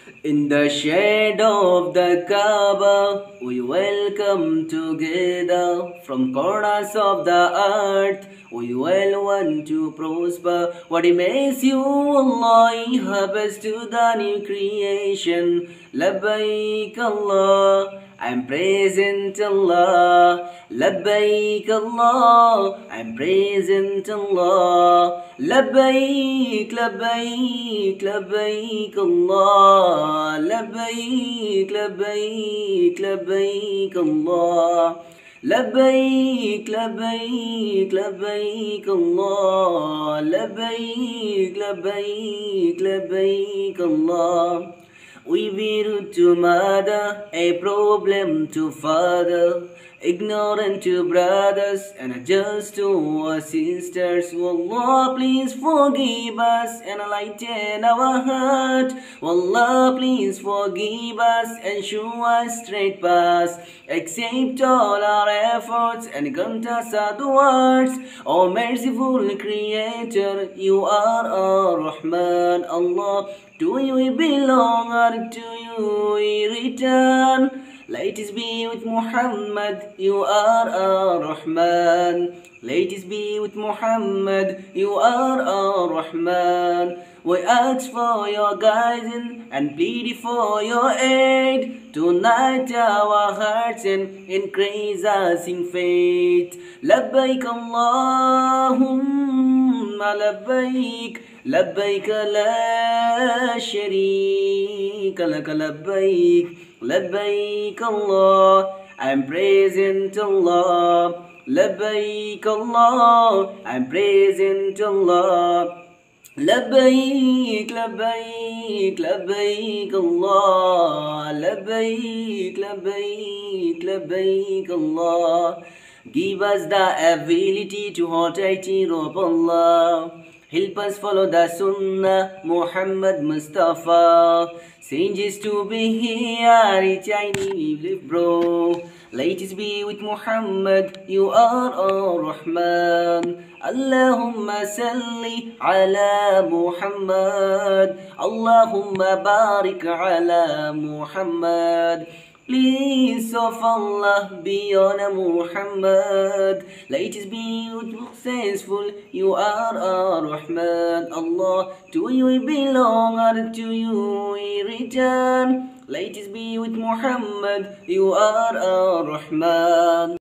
In the shade of the Kaaba, we welcome together. From corners of the earth, we will want to prosper. What makes you, Allah, happens to the new creation. Labbaik Allah, I'm praising Allah. Labbaik Allah, I'm praising Allah. Labbaik, labbaik, labbaik Allah. Labbaik, labbaik, labbaik Allah. لبيك لبيك لبيك الله لبيك لبيك لبيك الله. We beat to mother, a problem to father, ignorant to brothers, and just to our sisters. Wallah, please forgive us and lighten our heart. Wallah, please forgive us and show us straight path. Accept all our efforts and grant us the words. O merciful Creator, you are our Rahman, Allah. To you we belong, or to you we return. Let us be with Muhammad, you are our Rahman. Let us be with Muhammad, you are our Rahman. We ask for your guidance and plead for your aid. Tonight our hearts and increase us in faith. Labbaik Allahumma labbaik. لبيك لا شريك لك لبيك لبيك الله. I'm praising Allah. لبيك الله, I'm praising Allah. لبيك لبيك لبيك الله. لبيك لبيك لبيك الله. Give us the ability to hold of Allah. Help us follow the Sunnah, Muhammad Mustafa. Changes to be here, each I live, bro. Let us be with Muhammad, you are our Rahman. Allahumma salli ala Muhammad. Allahumma barik ala Muhammad. Please of Allah be on Muhammad. Let us be successful. You are our Rahman, Allah. To you we belong, or to you we return. Let us be with Muhammad. You are our Rahman.